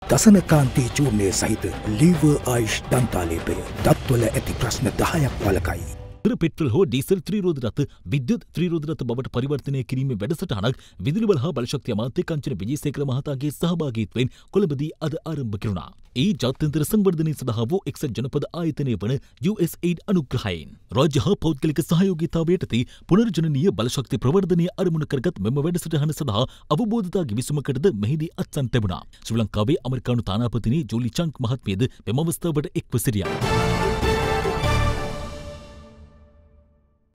දසනකාන්ති චූර්ණය සහිත ලීවර් ආයුෂ් දන්තාලේපය දත්වල ඇති ප්‍රශ්න 10ක් වළකයි. පෙට්‍රල් හෝ ඩීසල් ත්‍රිරෝධ රථ විද්‍යුත් ත්‍රිරෝධ රථ බවට පරිවර්තනය කිරීමේ වැඩසටහනක් විදුලි බල හා බලශක්ති අමාත්‍ය කංචන විජේසේකර මහතාගේ සහභාගීත්වයෙන් කොළඹදී අද ආරම්භ කෙරුණා. ඒ ජාත්‍යන්තර සංවර්ධනය සඳහා වූ එක්සත් ජනපද ආයතනය වන USAID අනුග්‍රහයෙන් රාජ්‍ය හා පෞද්ගලික සහයෝගීතාවය යටතේ පුනර්ජනනීය බලශක්ති ප්‍රවර්ධනය අරමුණු කරගත් මෙම වැඩසටහන සඳහා අවබෝධතා ගිවිසුමකටද මෙහිදී අත්සන් ලැබුණා. ශ්‍රී ලංකාවේ ඇමරිකානු තානාපතිනි ජූලි චංක් මහත්මියද මෙම අවස්ථාවට එක්ව සිටියා.